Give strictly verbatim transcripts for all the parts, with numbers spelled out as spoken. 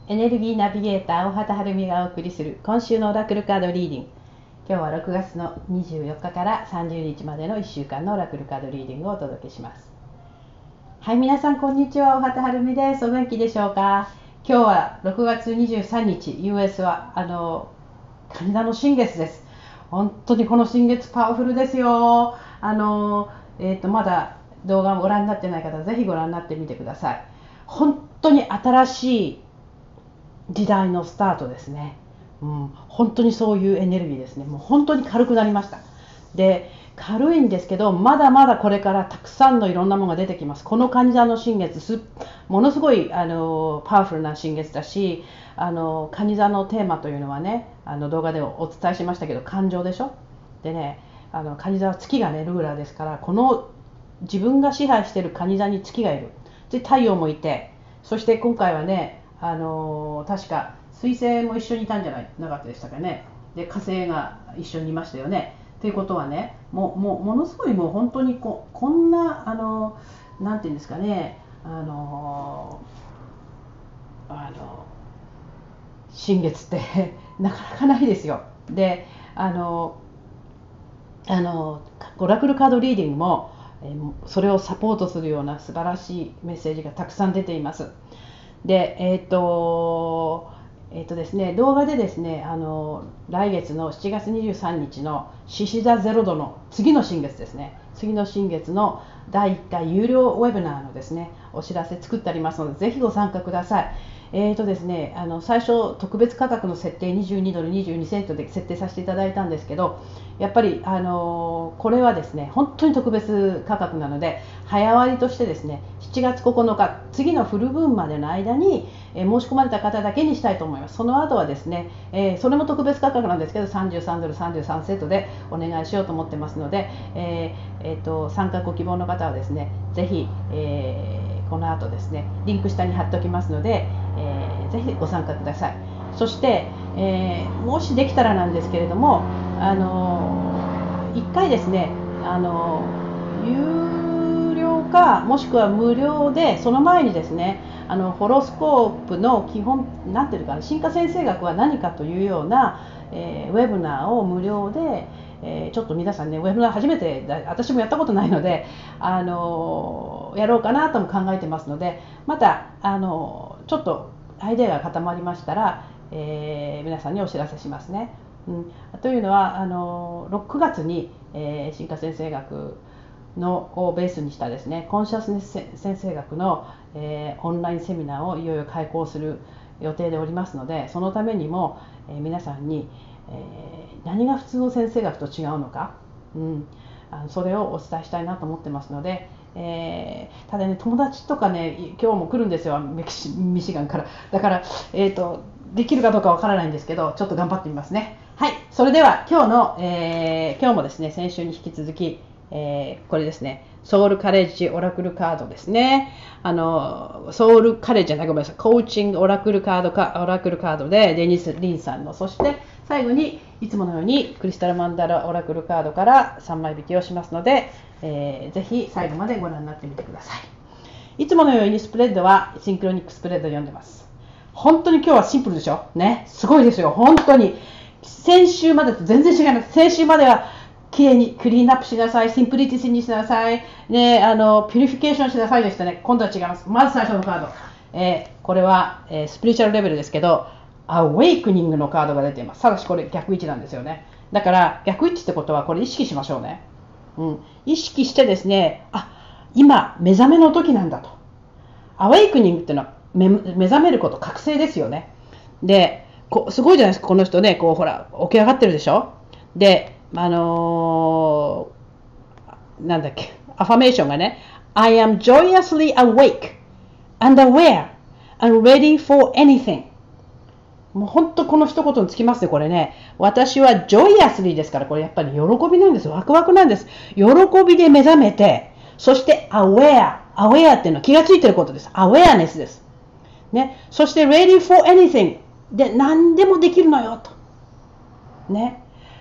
エネルギーナビゲーター大畑晴美がお送りする今週のオラクルカードリーディング。今日はろくがつのにじゅうよっかからさんじゅうにちまでのいっしゅうかんのオラクルカードリーディングをお届けします。はい、皆さんこんにちは、大畑晴美です。お元気でしょうか。今日はろくがつにじゅうさんにち、ユーエス はあの蟹座の新月です。本当にこの新月パワフルですよ。あの、えーと、まだ動画をご覧になってない方はぜひご覧になってみてください。本当に新しい時代のスタートですね、うん、本当にそういうエネルギーですね。もう本当に軽くなりました。で、軽いんですけど、まだまだこれからたくさんのいろんなものが出てきます。この蟹座の新月すものすごいあのパワフルな新月だし、あの蟹座のテーマというのはね、あの動画でお伝えしましたけど、感情でしょ。でね、あの蟹座は月がねルーラーですから、この自分が支配している蟹座に月がいる。で、太陽もいて、そして今回はね、あのー、確か水星も一緒にいたんじゃないなかったでしたかね。で、火星が一緒にいましたよね。ということはね、もうもうものすごいもう本当にここんなあのなんていうんですかね、あのあの新月ってなかなかないですよ。で、あのあのオラクルカードリーディングも、えー、それをサポートするような素晴らしいメッセージがたくさん出ています。で、えっ、ー、と、えっ、ー、とですね、動画でですね、あの来月のしちがつにじゅうさんにちの獅子座ゼロ度の次の新月ですね、次の新月のだいいっかい有料ウェブナーのですね、お知らせ作ってありますので、ぜひご参加ください。えーとですね、あの最初特別価格の設定にじゅうにドルにじゅうにセントで設定させていただいたんですけど、やっぱり、あのー、これはですね本当に特別価格なので、早割としてですねしちがつここのか、次のフルブーンまでの間に、えー、申し込まれた方だけにしたいと思います。その後はですね、えー、それも特別価格なんですけどさんじゅうさんドルさんじゅうさんセントでお願いしようと思ってますので、えーえー、と参加ご希望の方はですねぜひ、えー、この後ですねリンク下に貼っておきますので、えー、ぜひご参加ください。そして、えー、もしできたらなんですけれども、あのー、いっかいですね、あのー、有料かもしくは無料で、その前にですね、あのホロスコープの基本なんていうかな、進化先生学は何かというような、えー、ウェブナーを無料で、えー、ちょっと皆さんね、ウェブナー初めて、私もやったことないので、あのー、やろうかなとも考えてますので、また、あのー、ちょっとアイデアが固まりましたら、えー、皆さんにお知らせしますね。うん、というのは、あのろくがつに、えー、進化先生学のをベースにしたですね、コンシャスネス先生学の、えー、オンラインセミナーをいよいよ開講する予定でおりますので、そのためにも、えー、皆さんに、えー、何が普通の先生学と違うのか、うん、あのそれをお伝えしたいなと思ってますので、えー、ただね、友達とかね、今日も来るんですよ、メキシミシガンから。だから、えーと、できるかどうかわからないんですけど、ちょっと頑張ってみますね。はい、それでは今日の、えー、今日もですね、先週に引き続き、えー、これですね、ソウルカレッジオラクルカードですね。あのソウルカレッジじゃない、ごめんなさい、コーチングオラクルカードかオラクルカードでデニス・リンさんの、そして最後にいつものようにクリスタルマンダラオラクルカードからさんまい引きをしますので、えー、ぜひ最後までご覧になってみてください。いつものようにスプレッドはシンクロニックスプレッドを読んでます。本当に今日はシンプルでしょね、すごいですよ、本当に。先週までと全然違います。先週まではきれいにクリーンアップしなさい、シンプリティシーにしなさい、ね、あのピュリフィケーションしなさいでしたね。今度は違います。まず最初のカード、えー、これは、えー、スピリチュアルレベルですけど、アウェイクニングのカードが出ています。ただしこれ逆位置なんですよね。だから逆位置ってことはこれ意識しましょうね。うん、意識してですね、あ、今目覚めの時なんだと。アウェイクニングっていうのは 目, 目覚めること、覚醒ですよね。で、こすごいじゃないですか、この人ね、こうほら起き上がってるでしょ。で、あのー、なんだっけ、アファメーションがね、I am joyously awake and aware and ready for anything。もう本当この一言につきますね、これね。私は joyously ですから、これやっぱり喜びなんです。ワクワクなんです。喜びで目覚めて、そして aware。aware っていうのは気がついてることです。awareness です。ね。そして ready for anything。で、何でもできるのよと。ね。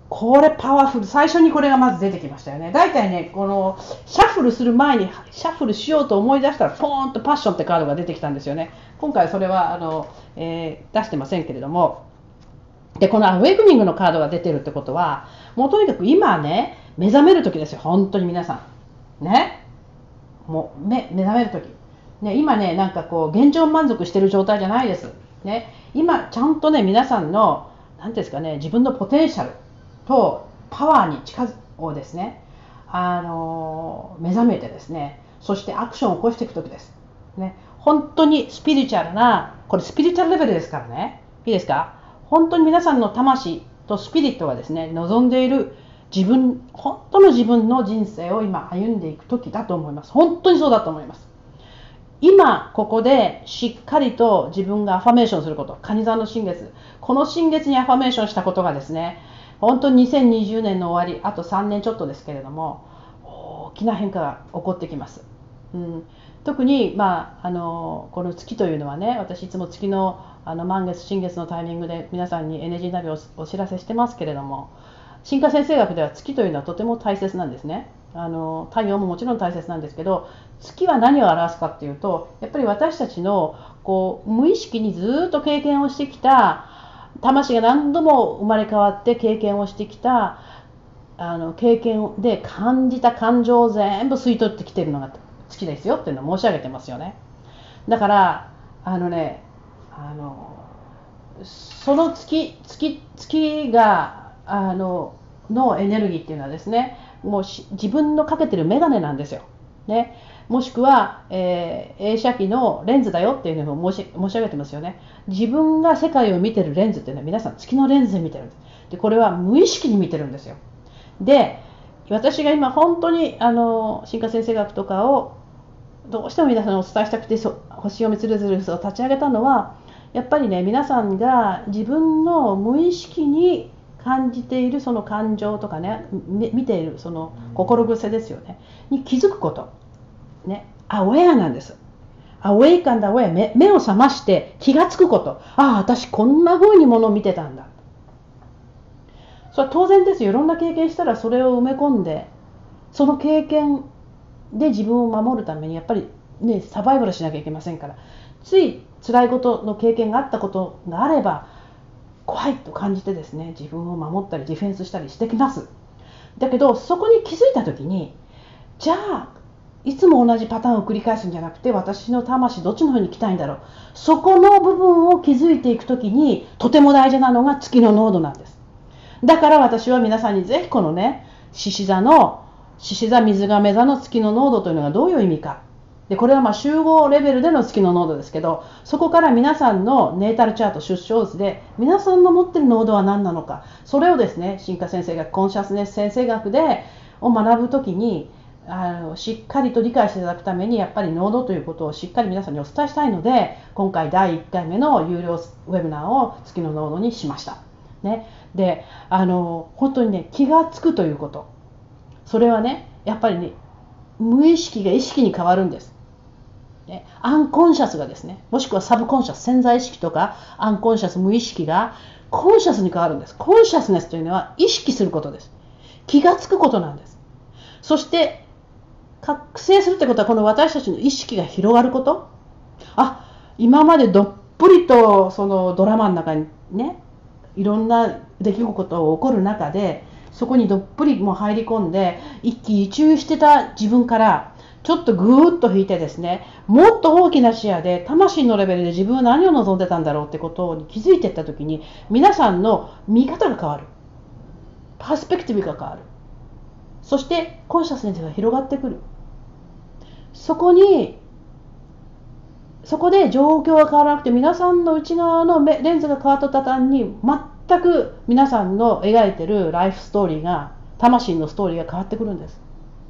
これパワフル。最初にこれがまず出てきましたよね。だいたいね、このシャッフルする前にシャッフルしようと思い出したらポーンとパッションってカードが出てきたんですよね。今回それはあの、えー、出してませんけれども、でこのアウェイクニングのカードが出てるってことは、もうとにかく今ね、目覚める時ですよ。本当に皆さんね、もう 目, 目覚める時ね、今ね、なんかこう現状満足してる状態じゃないですね。今ちゃんとね、皆さんの何ですかね、自分のポテンシャルとパワーに近づをですね、あの目覚めてですね、そしてアクションを起こしていく時ですね。本当にスピリチュアルな、これスピリチュアルレベルですからね、いいですか。本当に皆さんの魂とスピリットがですね、望んでいる自分、本当の自分の人生を今歩んでいく時だと思います。本当にそうだと思います。今ここでしっかりと自分がアファメーションすること、蟹座の新月、この新月にアファメーションしたことがですね、本当ににせんにじゅうねんの終わり、あとさんねんちょっとですけれども、大きな変化が起こってきます。うん、特に、まあ、あのこの月というのはね、私いつも月の、あの満月新月のタイミングで皆さんにエネルギーナビをお知らせしてますけれども、進化先生学では月というのはとても大切なんですね。あの太陽ももちろん大切なんですけど、月は何を表すかっていうと、やっぱり私たちのこう無意識にずっと経験をしてきた、魂が何度も生まれ変わって経験をしてきた、あの経験で感じた感情を全部吸い取ってきてるのが月ですよっていうのを申し上げてますよね。だからあのね、あのその月月月があののエネルギーっていうのはですね、もう自分のかけてるメガネなんですよ、ね、もしくは、えー、映写機のレンズだよっていうのを申し、申し上げてますよね。自分が世界を見てるレンズっていうのは皆さん月のレンズで見てるんです。でこれは無意識に見てるんですよ。で私が今本当にあの進化先生学とかをどうしても皆さんにお伝えしたくて、そ星読みつるつるを立ち上げたのは、やっぱりね、皆さんが自分の無意識に感じているその感情とかね、見ているその心癖ですよね、に気づくこと、ね、アウェアなんです。アウェイカンだ、アウェア、目、目を覚まして気がつくこと。ああ、私こんな風にものを見てたんだ。それは当然ですよ。いろんな経験したらそれを埋め込んで、その経験で自分を守るためにやっぱりね、サバイバルしなきゃいけませんから、つい辛いことの経験があったことがあれば怖いと感じてですね、自分を守ったりディフェンスしたりしてきます。だけどそこに気づいた時に、じゃあいつも同じパターンを繰り返すんじゃなくて、私の魂どっちの方に行きたいんだろう、そこの部分を気づいていく時にとても大事なのが月の濃度なんです。だから私は皆さんにぜひこのね、獅子座の獅子座水亀座の月の濃度というのがどういう意味か、でこれはまあ集合レベルでの月の濃度ですけど、そこから皆さんのネータルチャート、出生図で皆さんの持っている濃度は何なのか、それをですね、進化先生学、コンシャスネス先生学でを学ぶときにあのしっかりと理解していただくために、やっぱり濃度ということをしっかり皆さんにお伝えしたいので、今回だいいっかいめの有料ウェブナーを月の濃度にしました、ね、であの本当にね、気がつくということ、それはね、やっぱりね、無意識が意識に変わるんです、ね、アンコンシャスがですね、もしくはサブコンシャス、潜在意識とかアンコンシャス、無意識がコンシャスに変わるんです。コンシャスネスというのは意識することです。気がつくことなんです。そして覚醒するってことは、この私たちの意識が広がること。あ、今までどっぷりとそのドラマの中にね、いろんな出来事が起こる中で、そこにどっぷりも入り込んで一喜一憂してた自分から、ちょっとぐーっと引いてですね、もっと大きな視野で魂のレベルで自分は何を望んでたんだろうってことに気づいていったときに、皆さんの見方が変わる、パースペクティブが変わる、そしてコンシャスネスが広がってくる。そこにそこで状況が変わらなくて、皆さんの内側のレンズが変わった途端に、全く皆さんの描いてるライフストーリーが、魂のストーリーが変わってくるんです。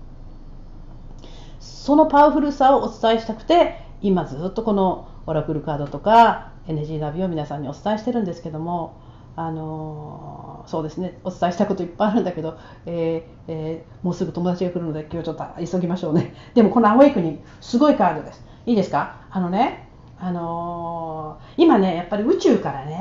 そのパワフルさをお伝えしたくて、今ずっとこのオラクルカードとかエネルギーナビを皆さんにお伝えしてるんですけども、あのー、そうですね、お伝えしたこといっぱいあるんだけど、えーえー、もうすぐ友達が来るので今日ちょっと急ぎましょうね。でもこのアウェイクニング、すごいカードです。いいですか。あのね、あのー、今ね、やっぱり宇宙からね、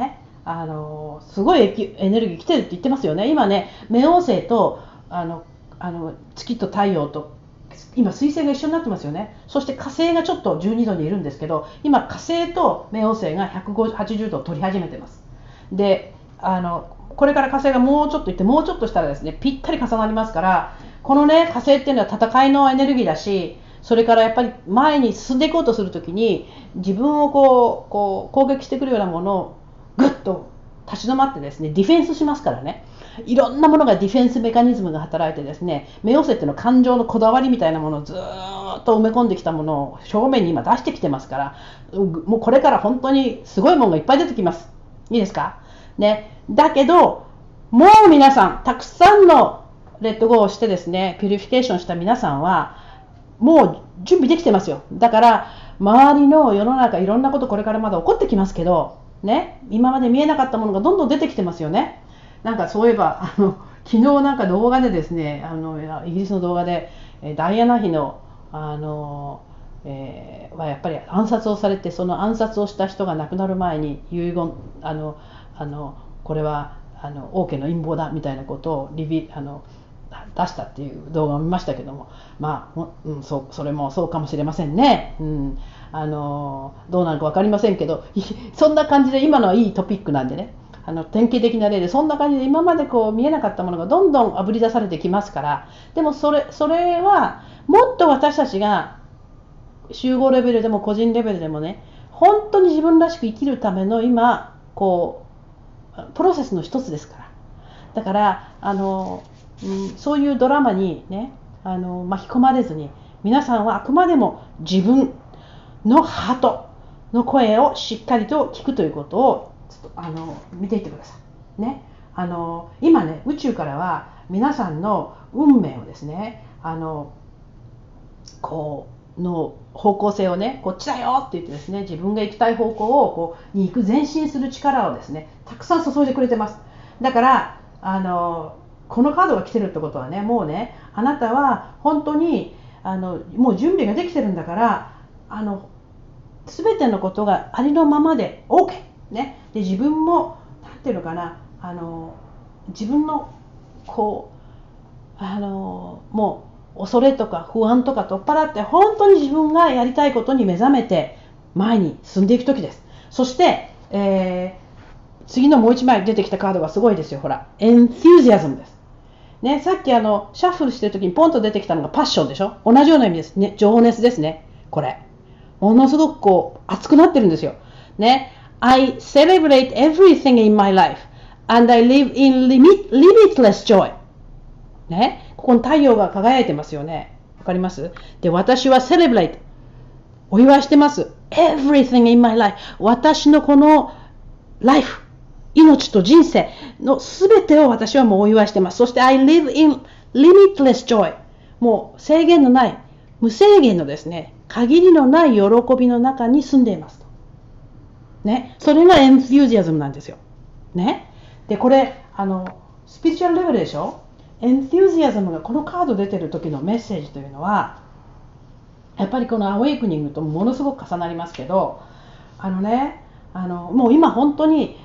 あのすごいエネルギー来てるって言ってますよね。今ね、冥王星とあのあの月と太陽と今水星が一緒になってますよね。そして火星がちょっとじゅうにどにいるんですけど、今火星と冥王星がひゃくはちじゅうどを取り始めてます。で、あのこれから火星がもうちょっといって、もうちょっとしたらですね、ぴったり重なりますから、このね火星っていうのは戦いのエネルギーだし、それからやっぱり前に進んでいこうとするときに、自分をこうこう攻撃してくるようなものをぐっと立ち止まってですね、ディフェンスしますからね。いろんなものがディフェンスメカニズムが働いてですね、冥王星っていうのは感情のこだわりみたいなものをずーっと埋め込んできたものを正面に今出してきてますから、もうこれから本当にすごいものがいっぱい出てきます。いいですかね。だけどもう皆さん、たくさんのレッドゴーをしてですね、ピュリフィケーションした皆さんはもう準備できてますよ。だから周りの世の中、いろんなことこれからまだ起こってきますけどね、今まで見えなかったものがどんどん出てきてますよね。なんかそういえばあの昨日なんか動画でですね、あのイギリスの動画でダイアナ妃のあの、えー、はやっぱり暗殺をされて、その暗殺をした人が亡くなる前に遺言、あのあのこれはあの王家の陰謀だみたいなことをリビあの出したっていう動画を見ましたけども、まあ、うん、そ, それもそうかもしれませんね。うん、あのどうなるか分かりませんけど、そんな感じで今のはいいトピックなんでね、あの典型的な例で、そんな感じで今までこう見えなかったものがどんどんあぶり出されてきますから。でもそれそれはもっと私たちが集合レベルでも個人レベルでもね、本当に自分らしく生きるための今こうプロセスの一つですから。だからあの、うん、そういうドラマにね、あの巻き込まれずに、皆さんはあくまでも自分のハートの声をしっかりと聞くということをちょっとあの見ていってください、ね。あの今ね、宇宙からは皆さんの運命をですね、あのこうの方向性をね、こっちだよって言ってですね、自分が行きたい方向をこうに行く前進する力をですね、たくさん注いでくれてます。だからあのこのカードが来てるってことはね、もうね、あなたは本当にあのもう準備ができてるんだから、あの全てのことがありのままで OK、ね、で自分もなんていうのかな、あの自分のこうあのもう恐れとか不安とか取っ払って、本当に自分がやりたいことに目覚めて前に進んでいく時です。そして、えー、次のもう一枚出てきたカードがすごいですよ。ほら、エンスュージアズムです。ね、さっきあのシャッフルしてる時にポンと出てきたのがパッションでしょ。同じような意味ですね。情熱ですね。これものすごくこう熱くなってるんですよ。ね、I celebrate everything in my life and I live in limit, limitless joy。ね、ここに太陽が輝いてますよね。わかります？で、私は celebrate、お祝いしてます。everything in my life、私のこの life、命と人生のすべてを私はもうお祝いしてます。そして I live in limitless joy、もう制限のない、無制限のですね、限りのない喜びの中に住んでいますと。ね、それがエンスュージアズムなんですよ。ね、でこれあのスピリチュアルレベルでしょ。エンスュージアズムがこのカード出てる時のメッセージというのは、やっぱりこのアウェイクニングとものすごく重なりますけど、あのね、あのもう今本当に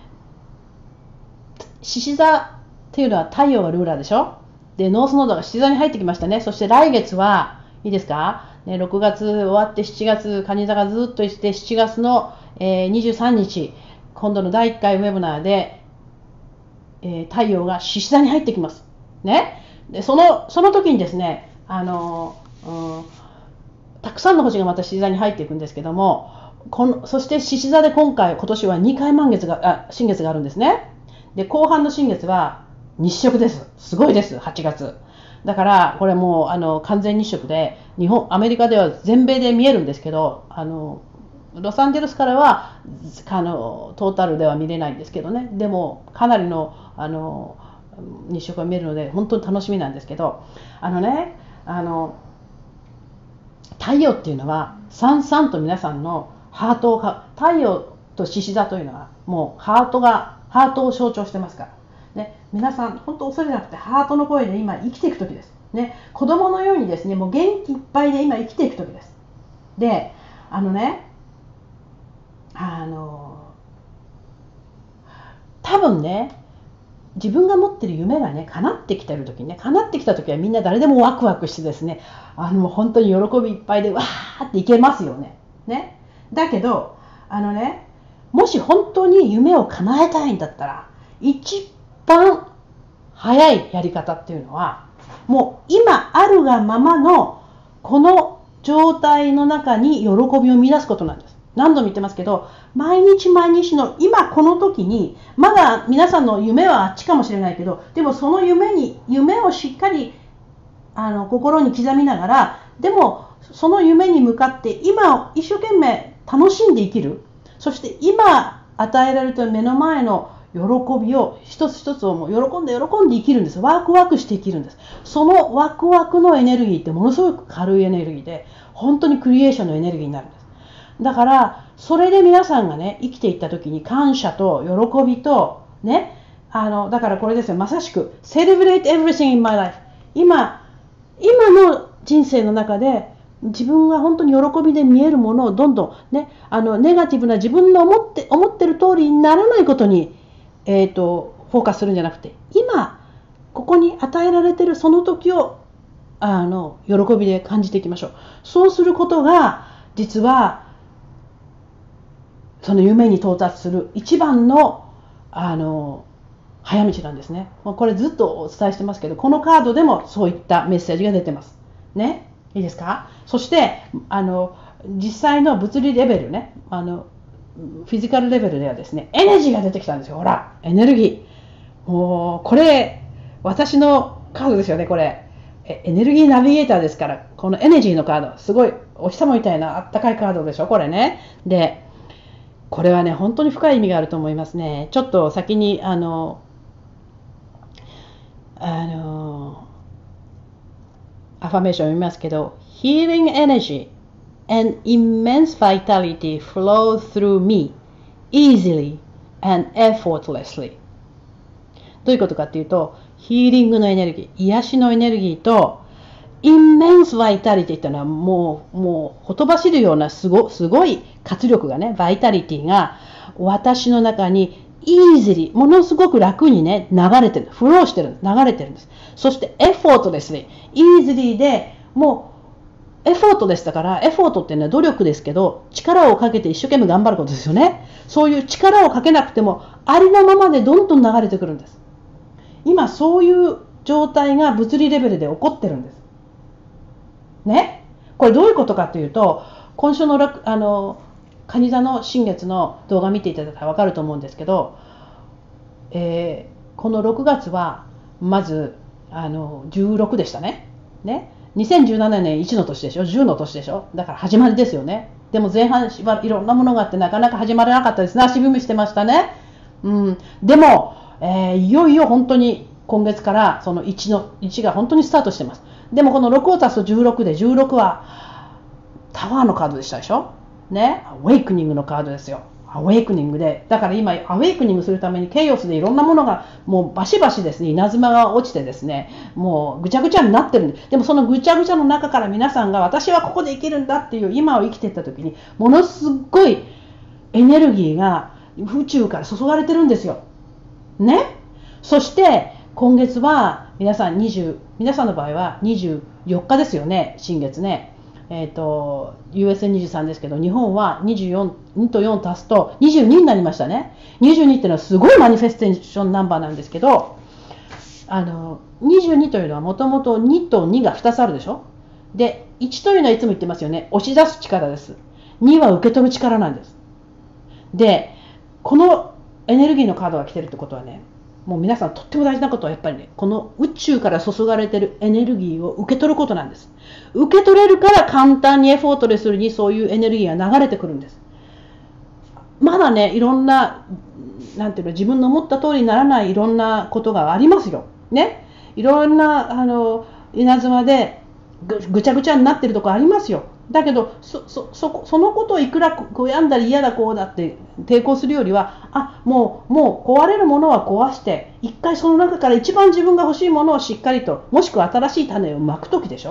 獅子座っていうのは太陽がルーラーでしょ。でノースノードが獅子座に入ってきましたね。そして来月はいいですか、ね、ろくがつ終わってしちがつ蟹座がずっといて、しちがつの、えー、にじゅうさんにち、今度のだいいっかいウェブナーで、えー、太陽が獅子座に入ってきます、ね。で そのその時にですね、あの、うん、たくさんの星がまた獅子座に入っていくんですけども、このそして獅子座で今回今年はにかい満月があ新月があるんですね。で後半の新月は日食です。すごいです。はちがつだからこれもうあの完全日食で、日本アメリカでは全米で見えるんですけど、あのロサンゼルスからはあのトータルでは見れないんですけどね、でもかなりのあの日食が見えるので本当に楽しみなんですけど、あのね、あの太陽っていうのはさんさんと皆さんのハートをか、太陽と獅子座というのはもうハートがハートを象徴してますから、ね、皆さん本当恐れなくてハートの声で今生きていく時です、ね、子供のようにですね、もう元気いっぱいで今生きていく時です。であのね、あの多分ね、自分が持ってる夢がね叶ってきてる時にね、叶ってきた時はみんな誰でもワクワクしてですね、あの本当に喜びいっぱいでわーっていけますよね。ね。だけどあのね、もし本当に夢を叶えたいんだったら、一番早いやり方っていうのは、もう今あるがままのこの状態の中に喜びを見出すことなんです。何度も言ってますけど、毎日毎日の今この時に、まだ皆さんの夢はあっちかもしれないけど、でもその夢に夢をしっかりあの心に刻みながら、でもその夢に向かって今一生懸命楽しんで生きる。そして今与えられた目の前の喜びを一つ一つをもう喜んで喜んで生きるんです。ワクワクして生きるんです。そのワクワクのエネルギーってものすごく軽いエネルギーで、本当にクリエーションのエネルギーになるんです。だからそれで皆さんがね生きていった時に感謝と喜びとね、あのだからこれですよ、まさしく Celebrate everything in my life。 今今の人生の中で自分が本当に喜びで見えるものをどんどんね、あのネガティブな自分の思って思ってる通りにならないことに、えーと、フォーカスするんじゃなくて、今ここに与えられているその時をあの喜びで感じていきましょう。そうすることが実はその夢に到達する一番のあの早道なんですね。これずっとお伝えしてますけど、このカードでもそういったメッセージが出てますね。いいですか？そしてあの実際の物理レベルね、あのフィジカルレベルではですね、エネジーが出てきたんですよ。ほら、エネルギー。もうこれ私のカードですよね。これエネルギーナビゲーターですから、このエネジーのカード、すごいお日様みたいなあったかいカードでしょ、これね。で、これはね本当に深い意味があると思いますね。ちょっと先にあのあのアファメーションを読みますけど、 Healing energy and immense vitality flow through me easily and effortlessly。 どういうことかっていうと、ヒーリングのエネルギー、癒しのエネルギーと immense vitality っていうのはもうもうほとばしるようなすご、すごい活力がね、バイタリティが私の中にeasily、ものすごく楽にね流れてる、フローしてる、流れてるんです。そして effortlessly、 easily でもうエフォートですだから、エフォートっていうのは努力ですけど、力をかけて一生懸命頑張ることですよね。そういう力をかけなくてもありのままでどんどん流れてくるんです。今そういう状態が物理レベルで起こってるんですね。これどういうことかというと、今週のあの蟹座の新月の動画見ていただいたら分かると思うんですけど、えー、このろくがつはまずあのじゅうろくでしたね。ね、にせんじゅうななねんいちの年でしょ、じゅうの年でしょ。だから始まりですよね。でも前半しばいろんなものがあってなかなか始まらなかったですね。足踏みしてましたね。うん、でも、えー、いよいよ本当に今月からその いち, のいちが本当にスタートしてます。でもこのろくを足すとじゅうろくで、じゅうろくはタワーのカードでしたでしょ。ね、アウェイクニングのカードですよ。アウェイクニングで、だから今アウェイクニングするためにケイオスでいろんなものがもうバシバシですね、稲妻が落ちてですね、もうぐちゃぐちゃになってるんです。でもそのぐちゃぐちゃの中から皆さんが私はここで生きるんだっていう今を生きていった時に、ものすごいエネルギーが宇宙から注がれてるんですよ。ね。そして今月は皆さんにじゅう、皆さんの場合はにじゅうよっかですよね、新月ね。えーと、ユーエスエーにじゅうさん ですけど、日本はにじゅうよん、にとよん足すとにじゅうにになりましたね。にじゅうにっていうのはすごいマニフェステーションナンバーなんですけど、あのにじゅうにというのはもともとにとにがふたつあるでしょ。で、いちというのはいつも言ってますよね、押し出す力です。には受け取る力なんです。で、このエネルギーのカードが来てるってことはね、もう皆さんとっても大事なことはやっぱりね、この宇宙から注がれているエネルギーを受け取ることなんです。受け取れるから簡単にエフォートレスにそういうエネルギーが流れてくるんです。まだね、いろんな、なんていうの、自分の思った通りにならないいろんなことがありますよ。ね。いろんなあの稲妻で ぐ, ぐちゃぐちゃになってるところありますよ。だけど そ, そ, そ, そのことをいくら悔やんだり嫌だこうだって抵抗するよりは、あ、もうもう壊れるものは壊して、一回その中から一番自分が欲しいものをしっかりと、もしくは新しい種をまくときでしょ。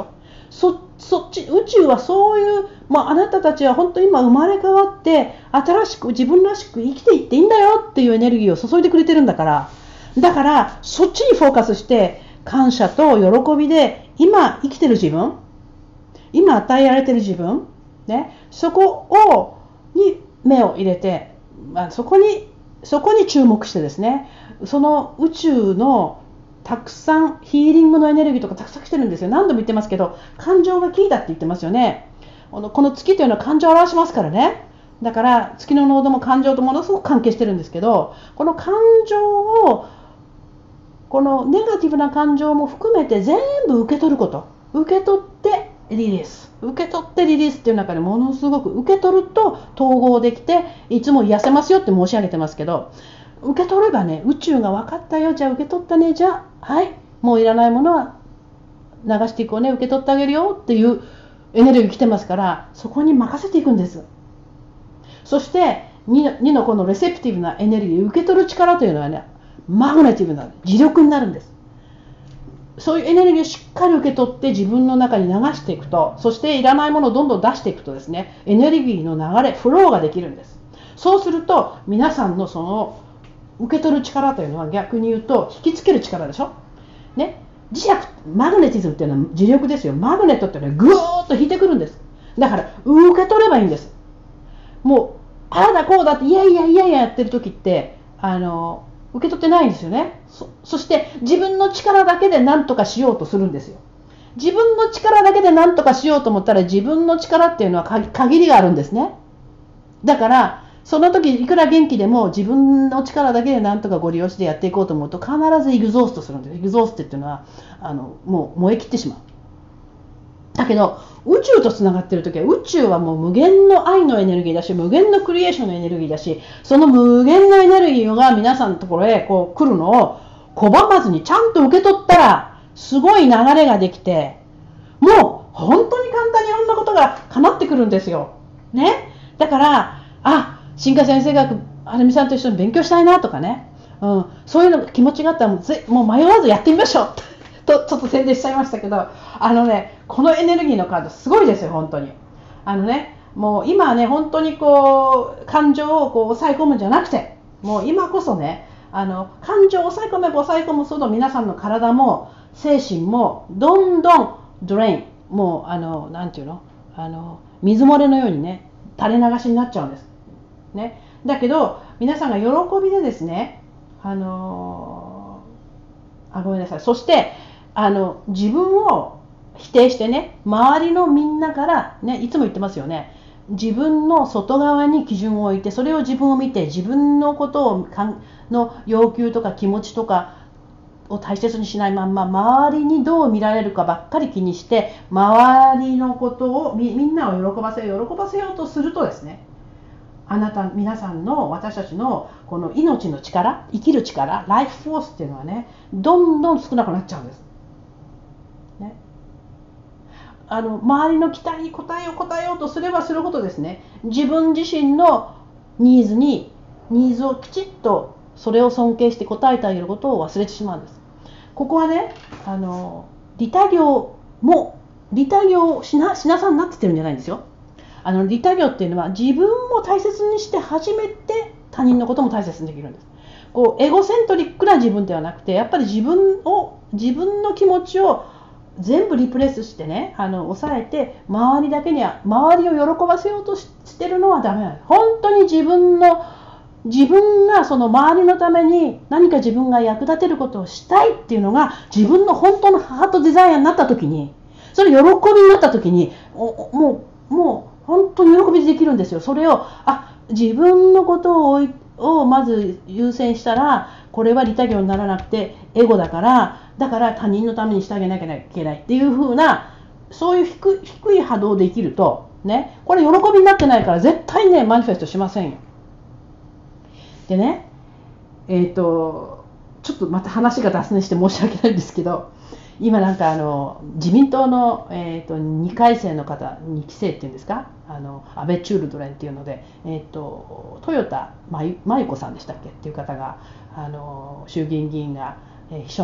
そそっち宇宙はそういう、まあ、あなたたちは本当に今生まれ変わって新しく自分らしく生きていっていいんだよっていうエネルギーを注いでくれてるんだから、だからそっちにフォーカスして感謝と喜びで今生きてる自分、今与えられてる自分、ね、そこをに目を入れて、まあ、そこにそこに注目してですね、その宇宙のたくさんヒーリングのエネルギーとかたくさん来てるんですよ。何度も言ってますけど、感情がキーだって言ってますよね。この、この月というのは感情を表しますからね。だから月の濃度も感情とものすごく関係してるんですけど、この感情をこのネガティブな感情も含めて全部受け取ること、受け取ってリリース、受け取ってリリースっていう中でものすごく受け取ると統合できて、いつも癒せますよって申し上げてますけど、受け取ればね、宇宙が分かったよ、じゃあ受け取ったね、じゃあはい、もういらないものは流していこうね、受け取ってあげるよっていうエネルギー来てますから、そこに任せていくんです。そして 2, 2のこのレセプティブなエネルギー、受け取る力というのはね、マグネティブな磁力になるんです。そういうエネルギーをしっかり受け取って自分の中に流していくと、そしていらないものをどんどん出していくとですね、エネルギーの流れ、フローができるんです。そうすると皆さんのその受け取る力というのは逆に言うと引きつける力でしょ、ね、磁石、マグネティズムっていうのは磁力ですよ。マグネットっていうのはぐーっと引いてくるんです。だから受け取ればいいんです。もうああだこうだっていやいやいやいややってる時ってあの受け取ってないんですよね。 そ, そして自分の力だけで何とかしようとするんですよ。自分の力だけで何とかしようと思ったら自分の力っていうのは限りがあるんですね。だからその時いくら元気でも自分の力だけで何とかご利用してやっていこうと思うと必ずエグゾーストするんです。エグゾーストっていうのはあのもう燃え切ってしまう。だけど宇宙とつながっている時は、宇宙はもう無限の愛のエネルギーだし、無限のクリエーションのエネルギーだし、その無限のエネルギーが皆さんのところへこう来るのを拒まずにちゃんと受け取ったら、すごい流れができて、もう本当に簡単にいろんなことが叶ってくるんですよ、ね、だからあ、進化先生学はるみさんと一緒に勉強したいなとかね、うん、そういうの気持ちがあったらもうぜもう迷わずやってみましょうとちょっと宣伝しちゃいましたけど、あのね、このエネルギーのカードすごいですよ、本当に。あのね、もう今はね、本当にこう感情をこう抑え込むんじゃなくて、もう今こそね、あの感情を抑え込めば抑え込むほど皆さんの体も精神もどんどんドレイン、もうあのなんていうの、あの水漏れのようにね、垂れ流しになっちゃうんです、ね、だけど皆さんが喜びでですね、あのあごめんなさい、そしてあの自分を否定してね、周りのみんなから、ね、いつも言ってますよね、自分の外側に基準を置いて、それを自分を見て、自分のことをかんの要求とか気持ちとかを大切にしないまんま、周りにどう見られるかばっかり気にして、周りのことを み, みんなを喜ばせよう喜ばせようとするとですね、あなた皆さんの私たちのこの命の力、生きる力、ライフフォースっていうのはね、どんどん少なくなっちゃうんです、ね、あの周りの期待に応えよう応えようとすればするほどですね、自分自身のニーズにニーズをきちっとそれを尊敬して応えてあげることを忘れてしまうんです。ここはね、あの利他行も利他行をしなしなさんなって言ってるんじゃないんですよ。あの利他行っていうのは自分を大切にして初めて他人のことも大切にできるんです。こうエゴセントリックな自分ではなくて、やっぱり自分を自分の気持ちを全部リプレイスしてね、あの抑えて、周りだけには周りを喜ばせようとしてるのはダメなんです。本当に自分の自分がその周りのために何か自分が役立てることをしたいっていうのが自分の本当のハートデザイアになった時に、それ喜びになった時に、もうもう本当に喜びでできるんですよ。それをあ自分のことををまず優先したら、これは利他行にならなくてエゴだから、だから他人のためにしてあげなきゃいけないっていう風な、そういう 低, 低い波動で生きるとね、これ喜びになってないから絶対ねマニフェストしませんよ。でね、えーと、ちょっとまた話が脱線して申し訳ないんですけど、今なんかあの自民党の、えーと、にかい生の方、にき生っていうんですか、あの安倍チュールドレンっていうので、えーと、豊田真由子さんでしたっけっていう方が、あの衆議院議員が、えー、秘書の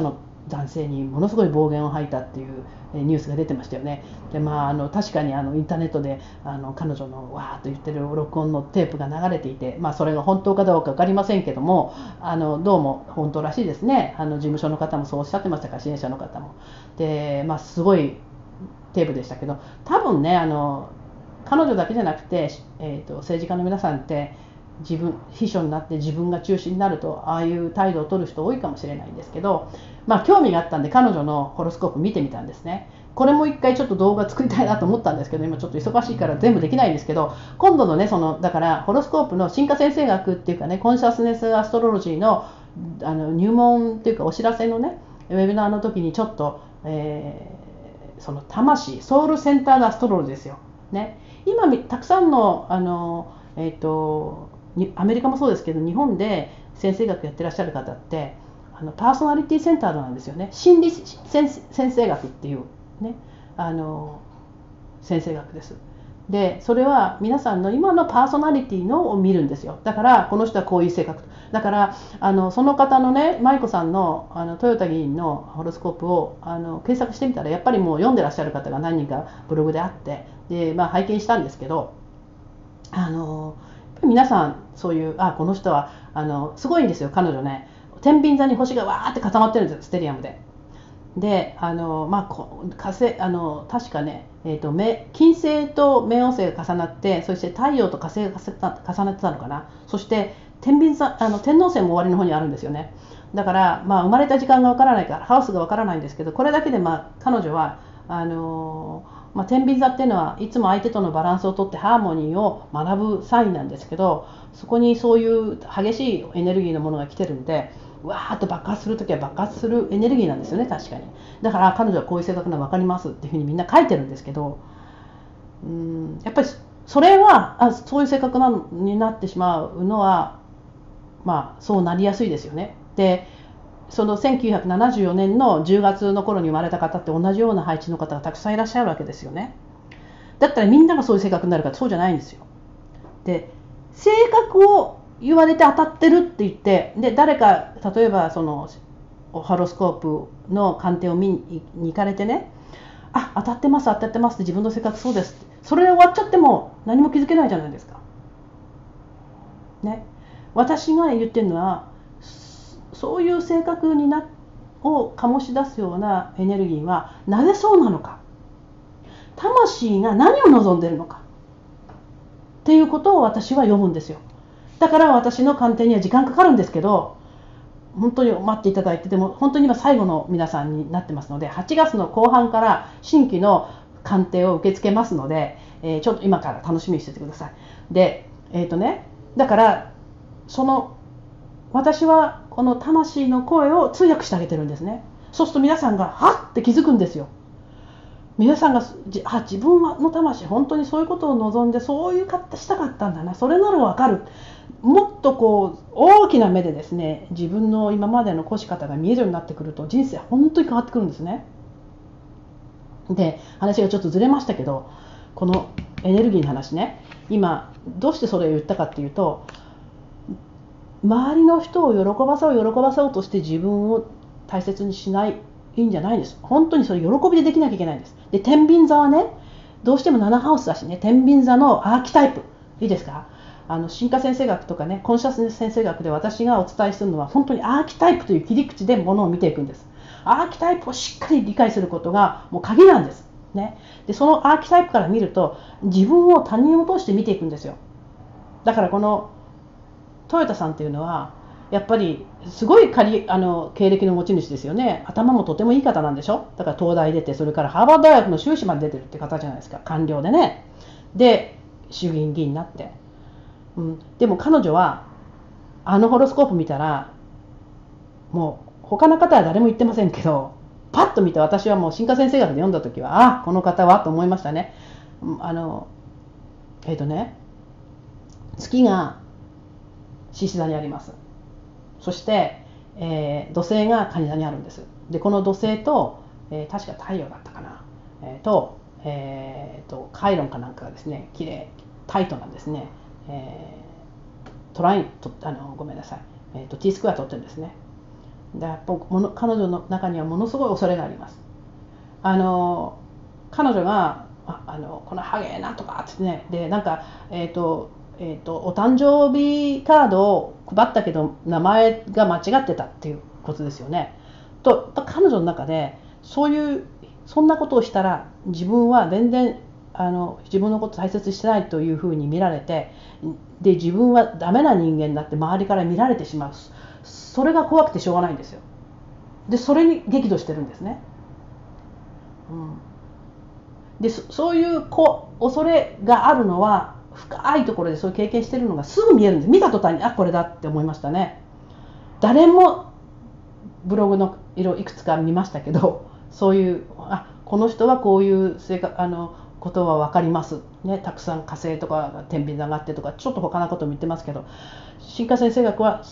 男性にものすごい暴言を吐いたっていうニュースが出てましたよね。で、まあ、あの確かにあのインターネットであの彼女のわーっと言ってる録音のテープが流れていて、まあ、それが本当かどうか分かりませんけども、あのどうも本当らしいですね。あの事務所の方もそうおっしゃってましたから、支援者の方も。で、まあ、すごいテープでしたけど、多分ね、あの彼女だけじゃなくて、えーと、政治家の皆さんって自分秘書になって自分が中心になるとああいう態度を取る人多いかもしれないんですけど、まあ、興味があったんで彼女のホロスコープ見てみたんですね。これも一回ちょっと動画作りたいなと思ったんですけど、今ちょっと忙しいから全部できないんですけど、今度のね、そのだからホロスコープの進化先生学っていうかね、コンシャスネスアストロロジーの、あの入門っていうかお知らせのねウェビナーの時にちょっと、えー、その魂ソウルセンターのアストロロジーですよ、ね、今たくさんの、あの、えーと、アメリカもそうですけど日本で先生学やってらっしゃる方ってあのパーソナリティセンターなんですよね。心理先生学っていう、ね、あの先生学です。でそれは皆さんの今のパーソナリティのを見るんですよ。だからこの人はこういう性格だからあのその方のね舞子さんのあの豊田議員のホロスコープをあの検索してみたらやっぱりもう読んでらっしゃる方が何人かブログであってで、まあ、拝見したんですけど、あの皆さんそういうあこの人はあのすごいんですよ。彼女ね天秤座に星がわーって固まってるんですよ、ステリアムで。であの、まあ、火星あの確かね、えーと、金星と冥王星が重なってそして太陽と火星が重なってたのかな。そして天秤座あの天王星も終わりの方にあるんですよね。だから、まあ、生まれた時間がわからないからハウスがわからないんですけど、これだけで、まあ、彼女はあのまあ、天秤座っていうのはいつも相手とのバランスをとってハーモニーを学ぶサインなんですけど、そこにそういう激しいエネルギーのものが来てるんでわーっと爆発するときは爆発するエネルギーなんですよね。確かにだから彼女はこういう性格なの分かりますっていうふうにみんな書いてるんですけど、うーんやっぱりそれはあそういう性格なのになってしまうのはまあそうなりやすいですよね。でそのせんきゅうひゃくななじゅうよねんのじゅうがつの頃に生まれた方って同じような配置の方がたくさんいらっしゃるわけですよね。だったらみんながそういう性格になるかそうじゃないんですよ。で性格を言われて当たってるって言ってで誰か例えばそのホロスコープの鑑定を見に行かれてね、あ当たってます当たってますって自分の性格そうですってそれで終わっちゃっても何も気づけないじゃないですか、ね、私が言ってるのはそういう性格になを醸し出すようなエネルギーはなぜそうなのか、魂が何を望んでいるのかっていうことを私は読むんですよ。だから私の鑑定には時間かかるんですけど本当に待っていただいて、でも本当に今最後の皆さんになってますのではちがつの後半から新規の鑑定を受け付けますので、えー、ちょっと今から楽しみにしててください。で、えーとね、だからその私はこの魂の声を通訳してあげてるんですね。そうすると皆さんがはっって気づくんですよ。皆さんがあ自分の魂本当にそういうことを望んでそういう方したかったんだな、それならわかる、もっとこう大きな目でですね自分の今までの越し方が見えるようになってくると人生本当に変わってくるんですね。で話がちょっとずれましたけどこのエネルギーの話ね、今どうしてそれを言ったかっていうと周りの人を喜ばそう喜ばそうとして自分を大切にしないいいんじゃないんです。本当にそれ喜びでできなきゃいけないんです。で天秤座はねどうしてもななハウスだしね、天秤座のアーキタイプいいですか、あの進化先生学とかねコンシャスネス先生学で私がお伝えするのは本当にアーキタイプという切り口でものを見ていくんです。アーキタイプをしっかり理解することがもう鍵なんです、ね、でそのアーキタイプから見ると自分を他人を通して見ていくんですよ。だからこの豊田さんっていうのはやっぱりすごいあの経歴の持ち主ですよね。頭もとてもいい方なんでしょ。だから東大出てそれからハーバード大学の修士まで出てるって方じゃないですか、官僚でね。で衆議院議員になって、うん、でも彼女はあのホロスコープ見たらもう他の方は誰も言ってませんけどパッと見て私はもう進化先生学で読んだ時はあこの方はと思いましたね。あのえっ、ー、とね月が獅子座にあります。そして、えー、土星が蟹座にあるんです。でこの土星と、えー、確か太陽だったかな、えー、と,、えー、とカイロンかなんかがですねきれいタイトなんですね、えー、トライとあのごめんなさい、えー、と T スクエア取ってるんですね。 だから僕もの彼女の中にはものすごい恐れがあります。あの彼女がああのこのハゲなんとかってね、でなんかえっ、ー、とえっ、ー、とお誕生日カードを配ったけど名前が間違ってたっていうことですよね。と彼女の中でそういうそんなことをしたら自分は全然あの自分のことを大切にしてないというふうに見られて、で自分はダメな人間だって周りから見られてしまう。それが怖くてしょうがないんですよ。でそれに激怒してるんですね。うん、で そ, そういうこ恐れがあるのは深いところでそういう経験してるのがすぐ見えるんです。見た途端にあこれだって思いましたね。誰もブログの色いくつか見ましたけど、そういうあこの人はこういう性格あのことは分かります、ね、たくさん火星とか天秤座があってとかちょっと他のことも言ってますけど、進化性性格は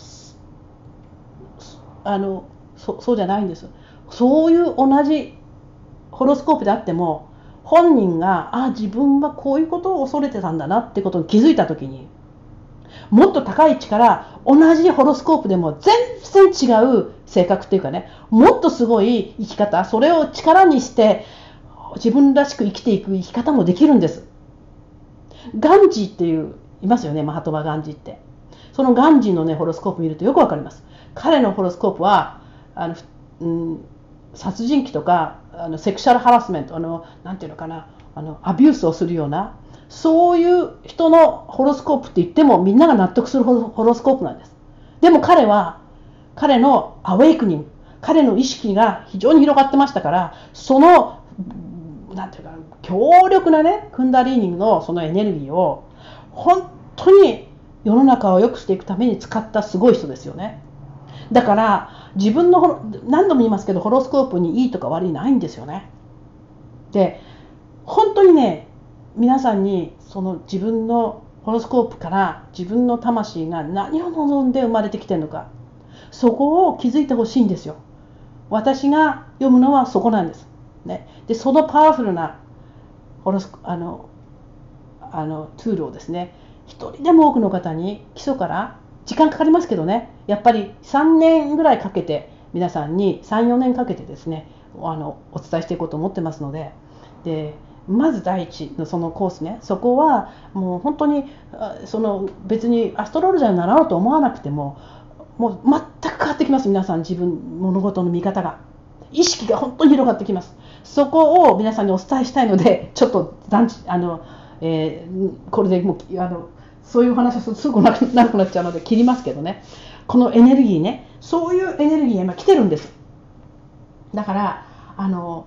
あの そ, そうじゃないんです。そういう同じホロスコープであっても本人があ自分はこういうことを恐れてたんだなってことに気づいた時に、もっと高い位置から同じホロスコープでも全然違う性格っていうかね、もっとすごい生き方、それを力にして自分らしく生きていく生き方もできるんです。ガンジーっていういますよね、マハトマ・ガンジーって。そのガンジーのねホロスコープ見るとよくわかります。彼のホロスコープはあの、うん、殺人鬼とかあのセクシャルハラスメント、あのなんていうのかな、あのアビュースをするようなそういう人のホロスコープって言ってもみんなが納得するホロスコープなんです。でも彼は彼のアウェイクニング、彼の意識が非常に広がってましたから、そのなんていうか強力なねクンダリーニのそのエネルギーを本当に世の中を良くしていくために使ったすごい人ですよね。だから自分の何度も言いますけどホロスコープにいいとか悪いないんですよね。で本当にね皆さんにその自分のホロスコープから自分の魂が何を望んで生まれてきてるのか、そこを気づいてほしいんですよ。私が読むのはそこなんです、ね、でそのパワフルなホロスあのあのツールをですね一人でも多くの方に基礎から時間かかりますけどね、やっぱりさんねんぐらいかけて皆さんに さんよねんかけてですねあのお伝えしていこうと思ってますので、でまず第一のそのコースね、そこはもう本当にその別にアストロロジャーになろうと思わなくてももう全く変わってきます。皆さん自分物事の見方が意識が本当に広がってきます。そこを皆さんにお伝えしたいのでちょっとあの、えー、これでもうあのそういう話はすぐなくなっちゃうので切りますけどね、このエネルギーね、そういうエネルギーが今来てるんです。だからあの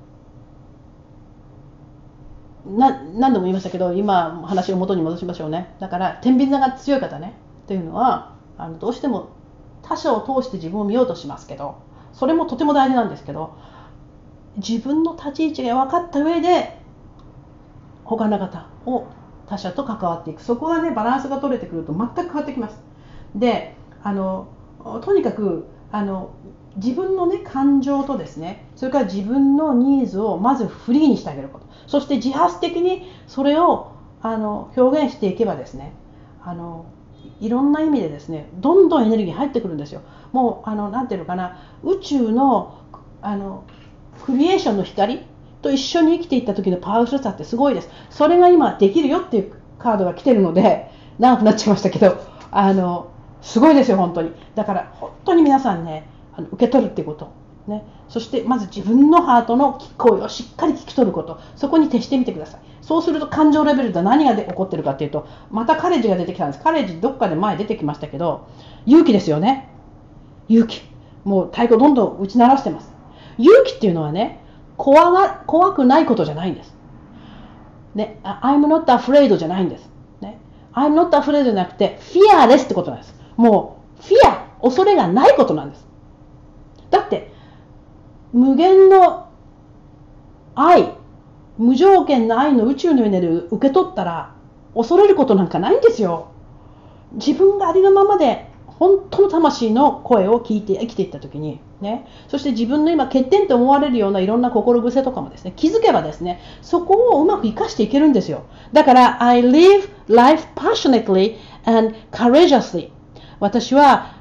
な何度も言いましたけど、今話を元に戻しましょうね。だから天秤座が強い方ねっていうのはあのどうしても他者を通して自分を見ようとしますけど、それもとても大事なんですけど、自分の立ち位置が分かった上で他の方を他者と関わっていく、そこがねバランスが取れてくると全く変わってきます。であのとにかくあの自分の、ね、感情とですね、それから自分のニーズをまずフリーにしてあげること、そして自発的にそれをあの表現していけばですね、あのいろんな意味でですねどんどんエネルギー入ってくるんですよ。もうあのなんていうのかな、宇宙のあのクリエーションの光と一緒に生きていった時のパワフルさってすごいです。それが今できるよっていうカードが来てるので長くなっちゃいましたけど、あのすごいですよ本当に。だから本当に皆さんねあの受け取るっていうことね、そしてまず自分のハートの声をしっかり聞き取ること、そこに徹してみてください。そうすると感情レベルで何が起こってるかっていうと、またカレッジが出てきたんです。カレッジどっかで前出てきましたけど、勇気ですよね。勇気、もう太鼓どんどん打ち鳴らしてます。勇気っていうのはね 怖が、怖くないことじゃないんです、ね、I'm not afraid じゃないんです、ね、I'm not afraid じゃなくて fearless ってことなんです。もう fear、 恐れがないことなんです。だって無限の愛、無条件の愛の宇宙のエネルギーを受け取ったら恐れることなんかないんですよ。自分がありのままで本当の魂の声を聞いて生きていった時に、ね、そして自分の今欠点と思われるようないろんな心癖とかもですね気づけばですね、そこをうまく生かしていけるんですよ。だから I live life passionately and courageously、 私は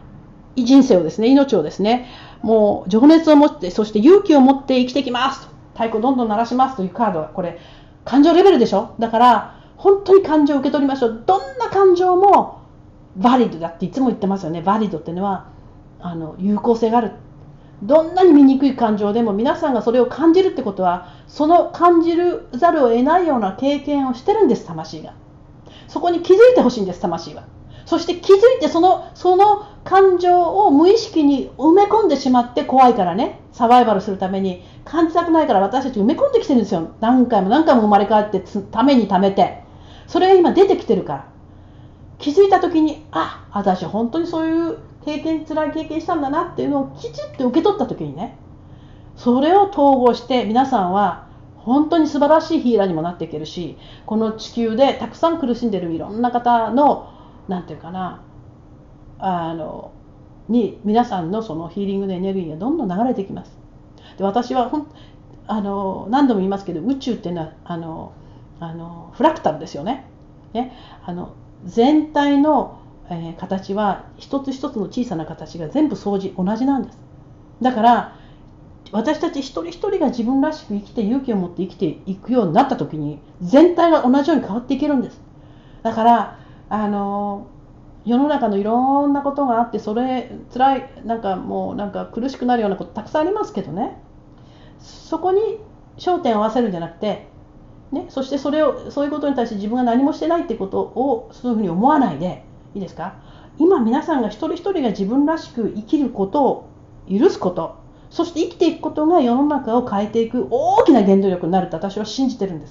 人生をですね、命をですね、もう情熱を持って、そして勇気を持って生きていきますと、太鼓どんどん鳴らしますというカードは、これ感情レベルでしょ。だから本当に感情を受け取りましょう。どんな感情もバリッドだっていつも言ってますよね。バリッドっていうのはあの有効性がある。どんなに醜い感情でも皆さんがそれを感じるってことは、その感じるざるを得ないような経験をしてるんです、魂が。そこに気づいてほしいんです、魂は。そして気づいてそのその感情を無意識に埋め込んでしまって、怖いからね、サバイバルするために感じたくないから私たち埋め込んできてるんですよ。何回も何回も生まれ変わってためにためて、それが今出てきてるから、気づいた時に、あ、私本当にそういう経験、辛い経験したんだなっていうのをきちっと受け取った時にね、それを統合して皆さんは本当に素晴らしいヒーラーにもなっていけるし、この地球でたくさん苦しんでいるいろんな方のなんていうかな、あのに皆さんのそのヒーリングのエネルギーがどんどん流れてきます。で、私はほんあの何度も言いますけど、宇宙っていうのはあのあのフラクタルですよね。ね、あの全体の、えー、形は一つ一つの小さな形が全部相似、同じなんです。だから私たち一人一人が自分らしく生きて勇気を持って生きていくようになった時に、全体が同じように変わっていけるんです。だからあの世の中のいろんなことがあって、それ辛い、なんかもうなんか苦しくなるようなことたくさんありますけどね、そこに焦点を合わせるんじゃなくて、ね、そしてそれをそういうことに対して自分が何もしてないってことをそういうふうに思わないでいいですか。今皆さんが一人一人が自分らしく生きることを許すこと、そして生きていくことが世の中を変えていく大きな原動力になると私は信じてるんです。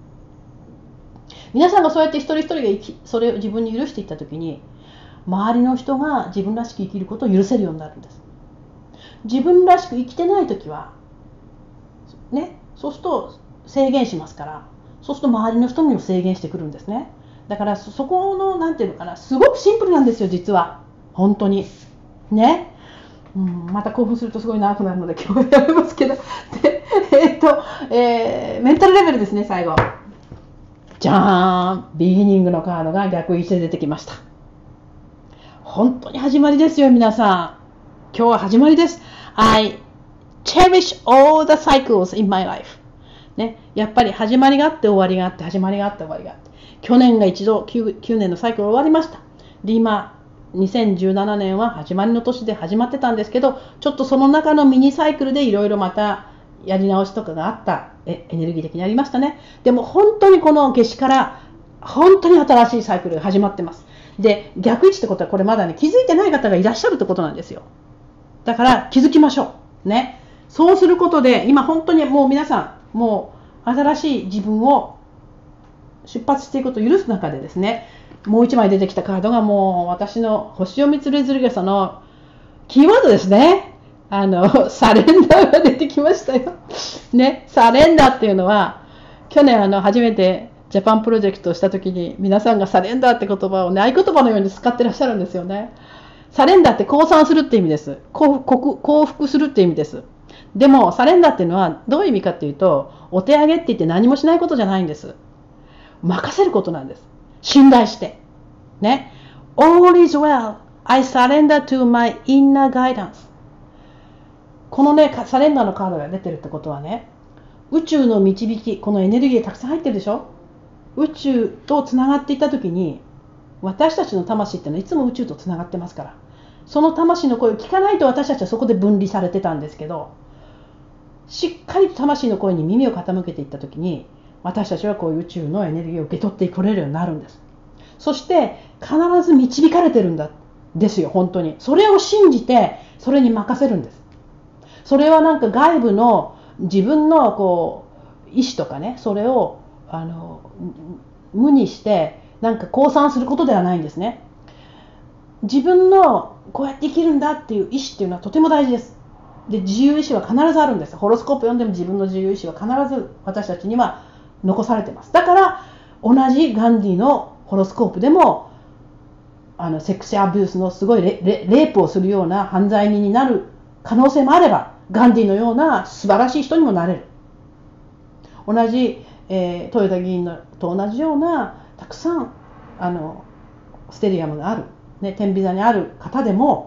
皆さんがそうやって一人一人が生きそれを自分に許していったときに、周りの人が自分らしく生きることを許せるようになるんです。自分らしく生きてないときはね、そうすると制限しますから、そうすると周りの人にも制限してくるんですね。だからそこのなんていうのかな、すごくシンプルなんですよ、実は本当にね。うん、また興奮するとすごい長くなるので今日はやめますけど、で、えーっとえー、メンタルレベルですね。最後じゃーん、ビギニングのカードが逆位置で出てきました。本当に始まりですよ、皆さん。今日は始まりです。 I cherish all the cycles in my life、ね、やっぱり始まりがあって終わりがあって、始まりがあって終わりがあって、去年が一度 9, きゅうねんのサイクル終わりました。で、今にせんじゅうななねんは始まりの年で始まってたんですけど、ちょっとその中のミニサイクルでいろいろまたやり直しとかがあったえエネルギー的にありましたね。でも本当にこの夏至から本当に新しいサイクルが始まってます。で、逆位置ってことはこれまだね気づいてない方がいらっしゃるってことなんですよ。だから気づきましょうね。そうすることで今本当にもう皆さんもう新しい自分を出発していくことを許す中でですね、もう一枚出てきたカードがもう私の星読みつれずるげさのキーワードですね。あのサレンダーが出てきましたよ、ね、サレンダーっていうのは去年あの初めてジャパンプロジェクトをした時に皆さんがサレンダーって言葉をね合言葉のように使ってらっしゃるんですよね。サレンダーって降参するって意味です。降伏、降伏するって意味です。でもサレンダーっていうのはどういう意味かっていうと、お手上げって言って何もしないことじゃないんです。任せることなんです。信頼してね。 All is well, I surrender to my inner guidance。このね、サレンダーのカードが出てるってことはね、宇宙の導き、このエネルギーがたくさん入ってるでしょ。宇宙とつながっていった時に、私たちの魂ってのはいつも宇宙とつながってますから、その魂の声を聞かないと私たちはそこで分離されてたんですけど、しっかりと魂の声に耳を傾けていった時に、私たちはこういう宇宙のエネルギーを受け取ってこれるようになるんです。そして必ず導かれてるんだですよ、本当に。それを信じてそれに任せるんです。それはなんか外部の自分のこう意思とかね、それをあの無にしてなんか降参することではないんですね。自分のこうやって生きるんだっていう意思っていうのはとても大事です。で、自由意志は必ずあるんです。ホロスコープ読んでも自分の自由意志は必ず私たちには残されています。だから同じガンディのホロスコープでもあのセクシーアビュースのすごい レ, レ, レイプをするような犯罪人になる可能性もあれば、ガンディのような素晴らしい人にもなれる。同じ、えー、豊田議員のと同じようなたくさんあのステリアムがある、ね、天秤座にある方でも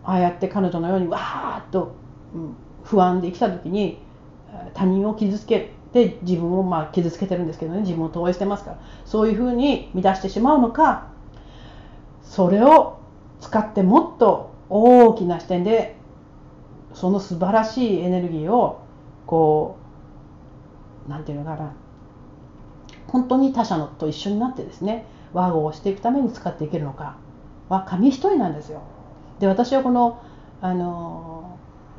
ああやって彼女のようにわーっと、うん、不安で生きた時に他人を傷つけて自分をまあ傷つけてるんですけどね、自分を投影してますから、そういうふうに乱してしまうのか、それを使ってもっと大きな視点でその素晴らしいエネルギーをこうなんていうのかな、本当に他者のと一緒になってですね、和合をしていくために使っていけるのかは紙一重なんですよ。で、私はこのあの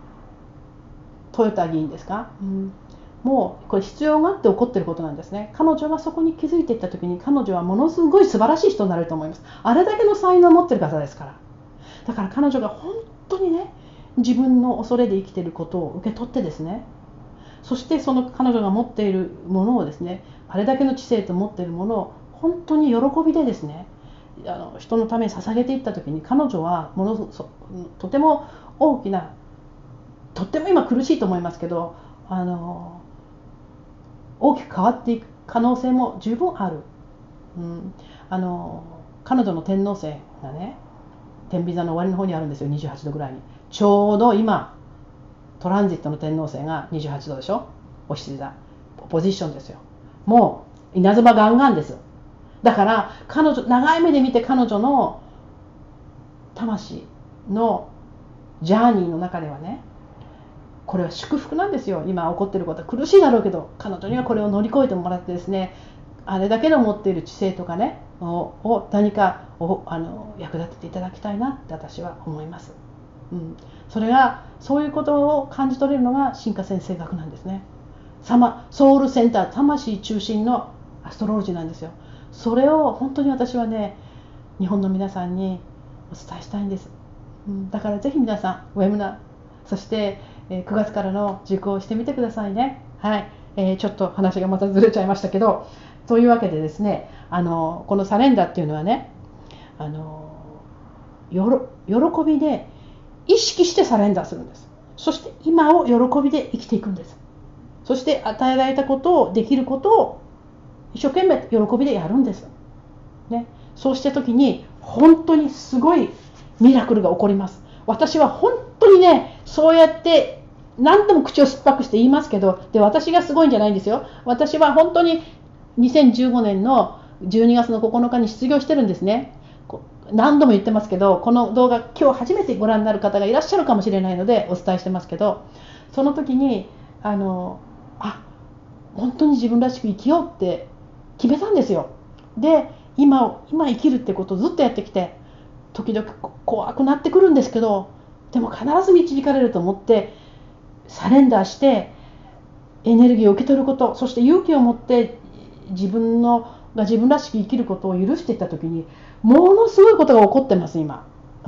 豊田議員ですか、うん、もうこれ必要があって起こっていることなんですね。彼女がそこに気づいていった時に、彼女はものすごい素晴らしい人になれると思います。あれだけの才能を持っている方ですから。だから彼女が本当にね、自分の恐れで生きていることを受け取ってですね、そしてその彼女が持っているものをですね、あれだけの知性と持っているものを本当に喜びでですね、あの人のために捧げていった時に、彼女はものそとても大きな、とっても今苦しいと思いますけど、あの大きく変わっていく可能性も十分ある、うん、あの彼女の天王星がね、天秤座の終わりの方にあるんですよ、にじゅうはちどぐらいに。ちょうど今トランジットの天王星がにじゅうはちどでしょ、お羊座ポジションですよ。もう稲妻ガンガンです。だから彼女、長い目で見て彼女の魂のジャーニーの中ではね、これは祝福なんですよ。今起こっていることは苦しいだろうけど、彼女にはこれを乗り越えてもらってですね、あれだけの持っている知性とかねをを何かをあの役立てていただきたいなって私は思います、うん、それがそういうことを感じ取れるのが進化先生学なんですね。サマソウルセンター、魂中心のアストロロジーなんですよ。それを本当に私はね、日本の皆さんにお伝えしたいんです、うん、だからぜひ皆さんウェブナー、そしてくがつからの受講をしてみてくださいね。はい、えー、ちょっと話がまたずれちゃいましたけど、というわけでですね、あのこのサレンダーっていうのはね、あのよろ喜びで意識してサレンダーするんです。そして今を喜びで生きていくんです。そして与えられたことを、できることを一生懸命喜びでやるんです、ね、そうした時に本当にすごいミラクルが起こります。私は本当にね、そうやって何度も口を酸っぱくして言いますけど、で私がすごいんじゃないんですよ。私は本当ににせんじゅうごねんのじゅうにがつのここのかに失業してるんですね。何度も言ってますけど、この動画今日初めてご覧になる方がいらっしゃるかもしれないのでお伝えしてますけど、その時にあのあ本当に自分らしく生きようって決めたんですよ。で 今, 今生きるってことをずっとやってきて、時々怖くなってくるんですけど、でも必ず導かれると思ってサレンダーしてエネルギーを受け取ること、そして勇気を持って自分のが自分らしく生きることを許していった時に、ものすごいことが起こってます今、うん、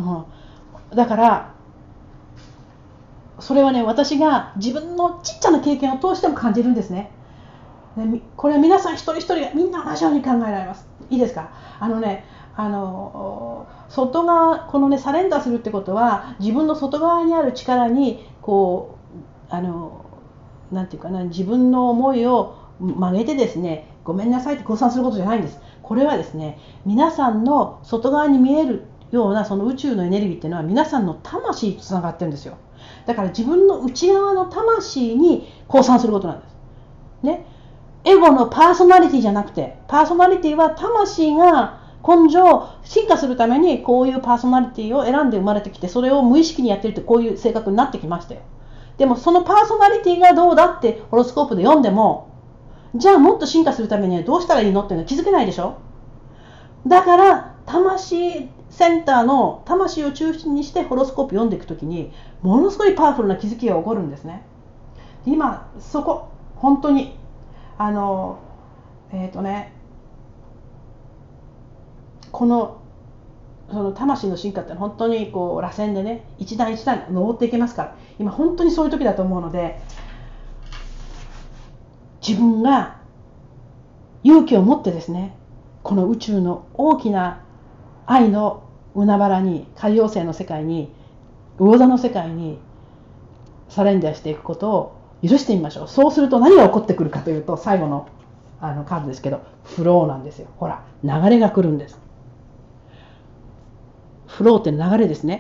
だからそれはね、私が自分のちっちゃな経験を通しても感じるんですね。でこれは皆さん一人一人がみんな同じように考えられます。いいですか。あのねあの外側、このねサレンダーするってことは、自分の外側にある力にこうあのなんていうかな、自分の思いを曲げてですね、ごめんなさいって降参することじゃないんです。これはですね、皆さんの外側に見えるようなその宇宙のエネルギーっていうのは皆さんの魂とつながってるんですよ。だから自分の内側の魂に降参することなんですね。エゴのパーソナリティじゃなくて、パーソナリティは魂が根性進化するためにこういうパーソナリティを選んで生まれてきて、それを無意識にやってるってこういう性格になってきましたよ。でもそのパーソナリティがどうだってホロスコープで読んでも、じゃあもっと進化するためにはどうしたらいいのっていうのは気づけないでしょ。だから魂センターの魂を中心にしてホロスコープ読んでいくときに、ものすごいパワフルな気づきが起こるんですね。今そこ本当にあのえっ、ー、とねこのその魂の進化って本当にこう螺旋でね、一段一段登っていけますから、今本当にそういう時だと思うので、自分が勇気を持ってですね、この宇宙の大きな愛の海原に、海洋星の世界に、魚座の世界にサレンダーしていくことを許してみましょう。そうすると何が起こってくるかというと、最後のあのカードですけど、フローなんですよ。ほら、流れが来るんです。フローって流れですね。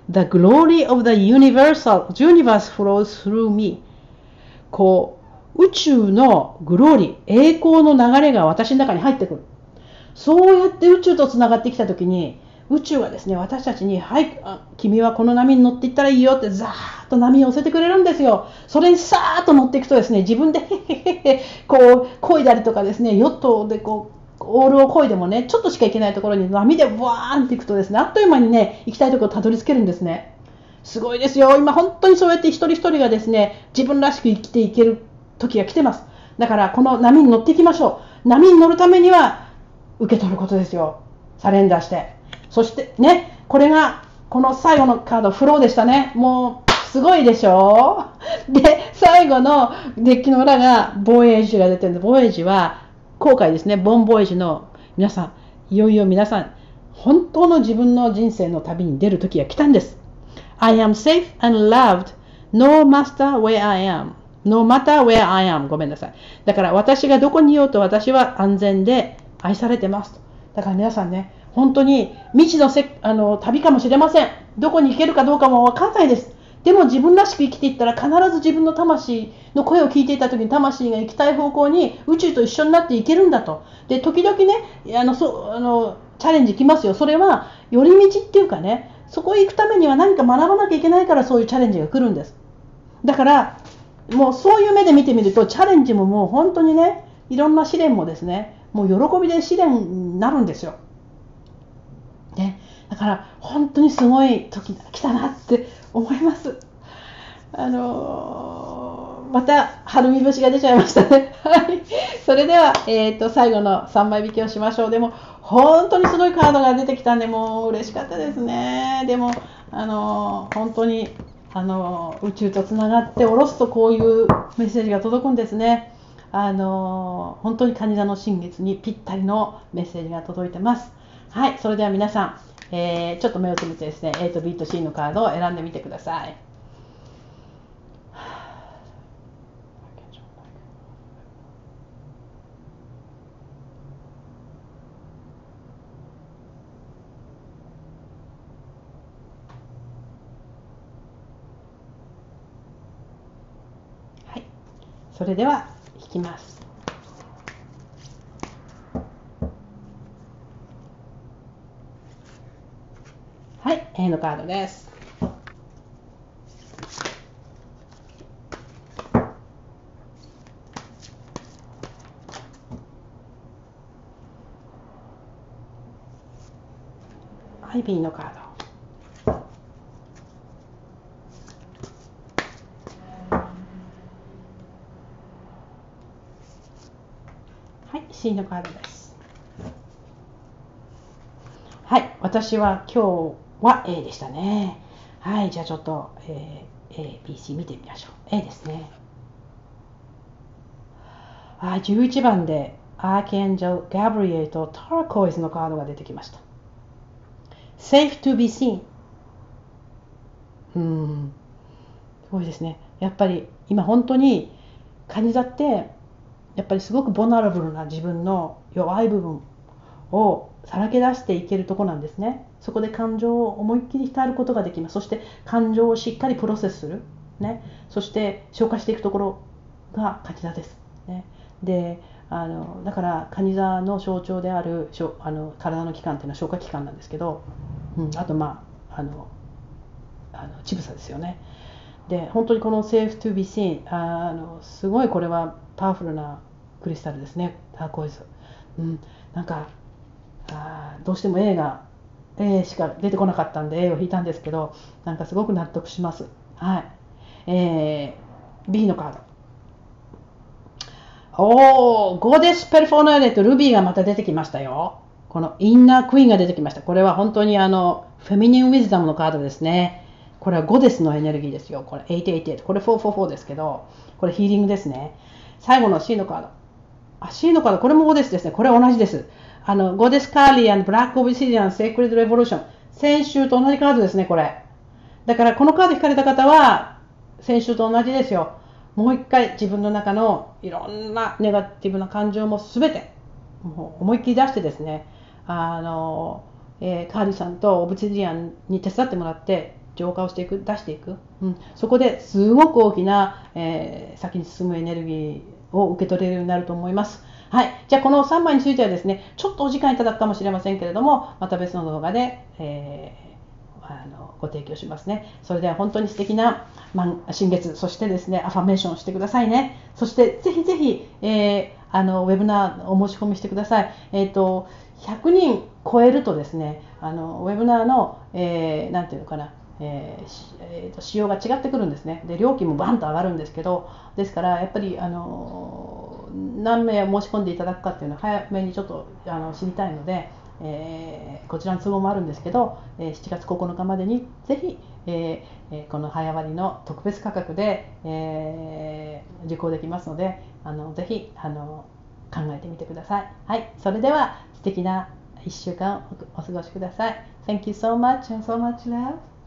The glory of the universal universe flows through me. こう宇宙のグローリー、栄光の流れが私の中に入ってくる。そうやって宇宙とつながってきたときに、宇宙はですね、私たちに、はい、君はこの波に乗っていったらいいよってザーッと波を寄せてくれるんですよ。それにさーっと乗っていくとですね、自分でへへへへこう漕いだりとかですね、ヨットでこうオールを漕いでもね、ちょっとしか行けないところに波でブワーンっていくとですね、あっという間にね、行きたいところにたどり着けるんですね。すごいですよ。今本当にそうやって一人一人がですね、自分らしく生きていける時が来てます。だからこの波に乗っていきましょう。波に乗るためには受け取ることですよ。サレンダーして。そしてね、これがこの最後のカード、フローでしたね。もうすごいでしょう。で、最後のデッキの裏がボーエージが出てるんで、ボーエージは後悔ですね。ボンボーエージの皆さん、いよいよ皆さん、本当の自分の人生の旅に出る時が来たんです。I am safe and loved no matter where I am. No matter where I am. ごめんなさい。だから私がどこにいようと私は安全で愛されてます。だから皆さんね、本当に未知のせあの旅かもしれません。どこに行けるかどうかも分からないです。でも自分らしく生きていったら必ず自分の魂の声を聞いていた時に魂が行きたい方向に宇宙と一緒になっていけるんだと。で、時々ね、あのそあのチャレンジ来ますよ。それは寄り道っていうかね、そこへ行くためには何か学ばなきゃいけないからそういうチャレンジが来るんです。だからもうそういう目で見てみるとチャレンジももう本当にね、いろんな試練もですね、もう喜びで試練になるんですよ。ね、だから本当にすごい時が来たなって思います。あのー、また春見節が出ちゃいましたね。はい。それでは、えーと、最後のさんまい引きをしましょう。でも本当にすごいカードが出てきたんで、もう嬉しかったですね。でも、あのー、本当に、あのー、宇宙とつながって下ろすとこういうメッセージが届くんですね。あのー、本当に蟹座の新月にぴったりのメッセージが届いてます。はい、それでは皆さん、えー、ちょっと目をつぶってですね、A と B と C のカードを選んでみてください。はい、それでは引きます。はい、A のカードです。はい、B のカード。はい、C のカードです。はい、私は今日は A でしたね。はい、じゃあちょっと、えー、A、B、C 見てみましょう。A ですね。あ、じゅういちばんでアーキエンジェル・ガブリエルとターコイズのカードが出てきました。Safe to be seen。うーん、すごいですね。やっぱり今本当に蟹座ってやっぱりすごくボナラブルな自分の弱い部分をさらけ出していけるとこなんですね。そこで感情を思いっきり浸ることができます。そして感情をしっかりプロセスする、ね、そして消化していくところが蟹座です、ね、であのだから蟹座の象徴であるあの体の器官というのは消化器官なんですけど、うん、あとまああのあの乳房ですよね。で本当にこの Safe to be seen、 あのすごいこれはパワフルなクリスタルですね、ターコイズ、うん、なんかあどうしても A が A しか出てこなかったんで A を引いたんですけど、なんかすごく納得します。はい、えー、B のカード、おー、ゴーデスペルフォーナーレとルビーがまた出てきましたよ。このインナークイーンが出てきました。これは本当にあのフェミニンウィズダムのカードですね。これはゴデスのエネルギーですよ。これはちはちはち、これよんよんよんですけど、これヒーリングですね。最後の C のカード、あ C のカード、これもゴデスですね。これは同じです。あのゴデスカーリー&ブラックオブシディアンセークレッドレボリューション、先週と同じカードですね。これだからこのカード引かれた方は先週と同じですよ。もう一回自分の中のいろんなネガティブな感情もすべてもう思いっきり出してですね、あの、えー、カーリーさんとオブシディアンに手伝ってもらって浄化をしていく、出していく、うん、そこですごく大きな、えー、先に進むエネルギーを受け取れるようになると思います。はい、じゃあこのさんまいについてはですね、ちょっとお時間いただくかもしれませんけれども、また別の動画で、えー、あのご提供しますね。それでは本当に素敵な新月、そしてですね、アファメーションをしてくださいね。そしてぜひぜひ、えー、あのウェブナーお申し込みしてください。えーと、ひゃくにん超えるとですね、あのウェブナーの、えー、なんていうのかな、えーえー、と仕様が違ってくるんですね。で料金もバンと上がるんですけど、ですからやっぱりあの何名申し込んでいただくかっていうのは早めにちょっとあの知りたいので、えー、こちらの都合もあるんですけど、えー、しちがつここのかまでにぜひ、えー、この早割の特別価格で、えー、受講できますので、あのぜひあの考えてみてください。はい、それでは素敵ないっしゅうかんお過ごしください。Thank you so much and so much love.